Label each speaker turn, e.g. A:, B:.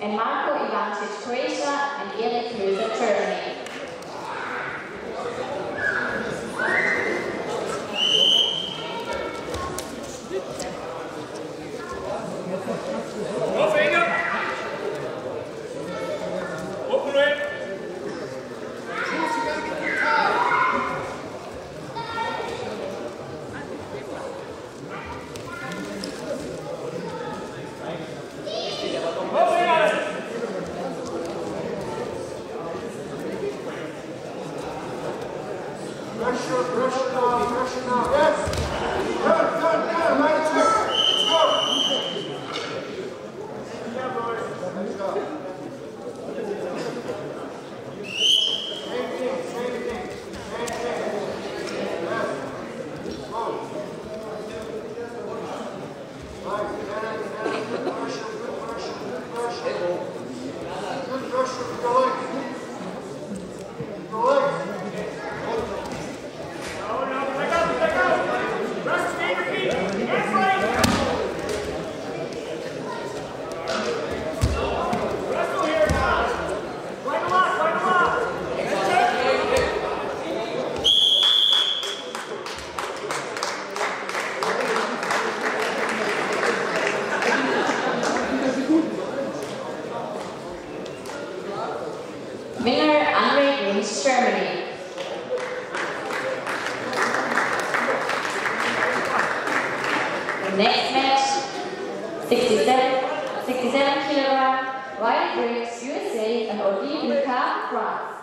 A: and Marko Ivančić, Croatia, and Erik Kruse, Germany.
B: Pressure now, yes! Good, right turn, let's go! Yeah, boys. Let's go. Same thing. Yes. Go. Right, good pressure. Good pressure with your legs.
A: Winner, Andre Wins, Germany. The next match, 67 kg, Ryan Briggs, USA, and Odile Lucas, France.